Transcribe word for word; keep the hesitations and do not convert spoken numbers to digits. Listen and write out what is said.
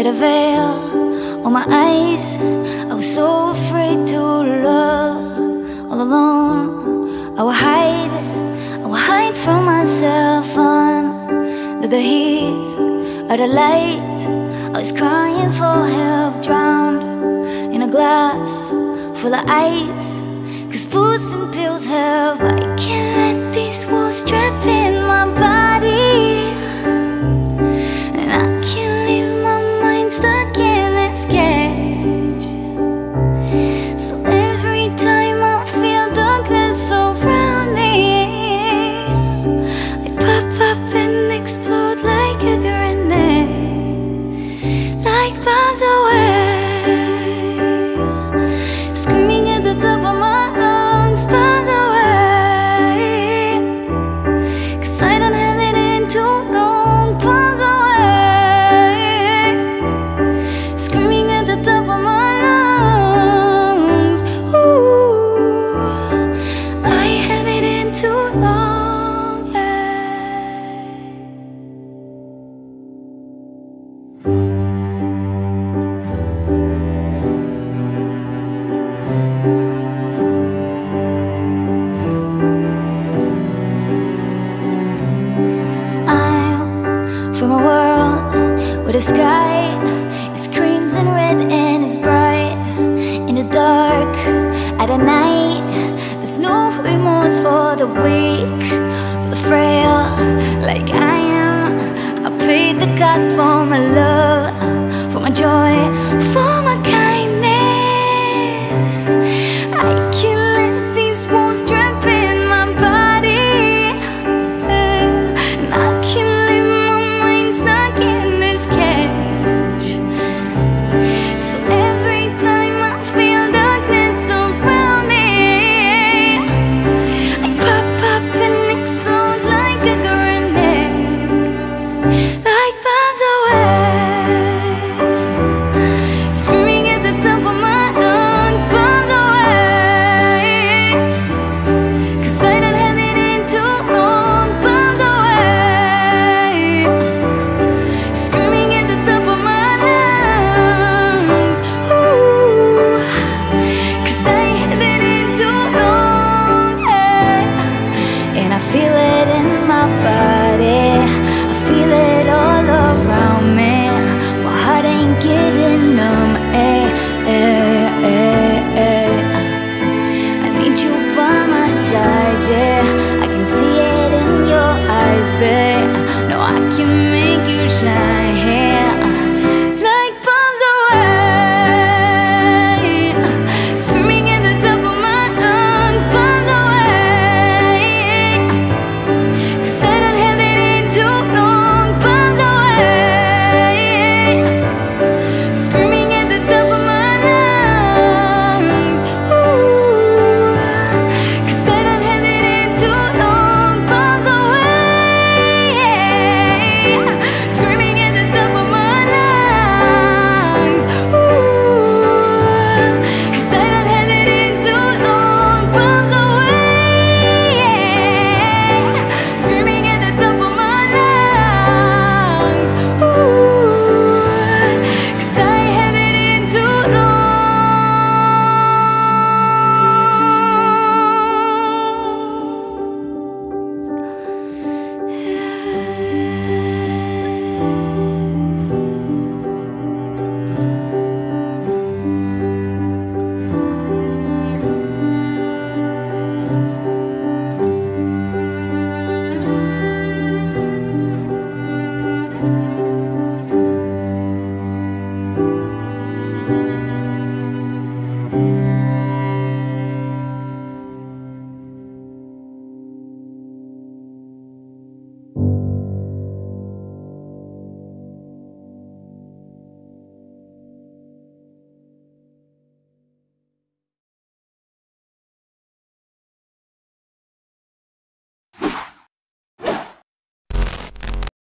had a veil on my eyes. I was so afraid to love. All alone, I would hide, I would hide from myself under the heat of the light. I was crying for help, drowned in a glass full of ice. Cause booze and pills help. I can't let these walls trap in my body, and I can't leave my mind stuck in this cage. So every time I feel darkness around me, I pop up and explode like a grenade, like bombs away, screaming at the top of my lungs, bombs away, cause I don't have it in too long, bombs away, screaming at the top of my lungs. Ooh, I held it in too long, I'm from a world where the sky is crimson red and it's bright. In the dark, at the night, there's no remorse for the weak, for the frail, like I am. I paid the cost for